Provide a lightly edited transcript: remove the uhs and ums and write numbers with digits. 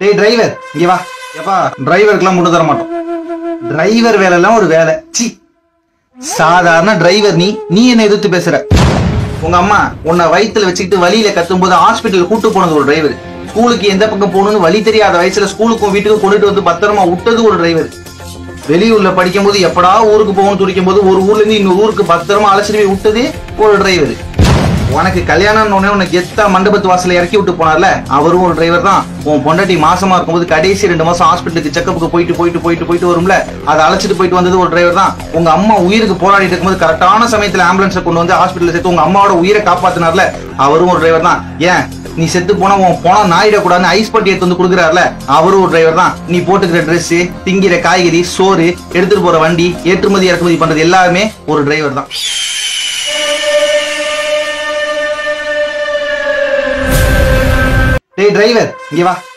டேய் டிரைவர் இங்க வா. எப்பா டிரைவருக்குலாம் முட்டு தர மாட்டோம். டிரைவர் வேலை எல்லாம் ஒரு வேலை. சி சாதாரண டிரைவர் நீ என்ன எதிர்த்து பேசுற? உங்க அம்மா உன்னை வயித்துல வச்சுக்கிட்டு வழியில கத்தும் போது ஹாஸ்பிட்டல் கூட்டு போனது ஒரு டிரைவர். ஸ்கூலுக்கு எந்த பக்கம் போகணும்னு வழி தெரியாத வயசுல ஸ்கூலுக்கும் வீட்டுக்கும் கொண்டுட்டு வந்து பத்திரமா விட்டது ஒரு டிரைவர். வெளியூர்ல படிக்கும் போது எப்படா ஊருக்கு போகணும்னு துடிக்கும் போது ஒரு ஊர்ல இருந்து இன்னொரு ஊருக்கு பத்திரமா அழைச்சிட்டு போய் விட்டது ஒரு டிரைவர். உனக்கு கல்யாணம் உனக்கு எத்தா மண்டபத்து வாசல இறக்கி விட்டு போனார்ல அவரும் ஒரு டிரைவர் தான். உன் பொண்டாட்டி மாசமா இருக்கும்போது கடைசி 2 மாசம் ஹாஸ்பிட்டலுக்கு செக்கப்புக்கு போயிட்டு வரும்ல, அதை அழைச்சிட்டு போயிட்டு வந்தது ஒரு டிரைவர் தான். உங்க அம்மா உயிருக்கு போராடிட்டு இருக்கும்போது கரெக்டான சமயத்துல ஆம்புலன்ஸை கொண்டு வந்து ஹாஸ்பிட்டல் சேர்த்து உங்க அம்மாவோட உயிரை காப்பாத்தினார்ல அவரும் ஒரு டிரைவர் தான். ஏன் நீ செத்து போனா உன் போனா நாயிடக்கூடாதுன்னு ஐஸ் பட்டி எடுத்து வந்து கொடுக்குறாருல அவரும் ஒரு டிரைவர் தான். நீ போட்டுக்கிற ட்ரெஸ், திங்கிற காய்கறி, சோறு, எடுத்துட்டு போற வண்டி, ஏற்றுமதி இறக்குமதி பண்றது எல்லாருமே ஒரு டிரைவர் தான். டேய் டிரைவர் இங்க வா.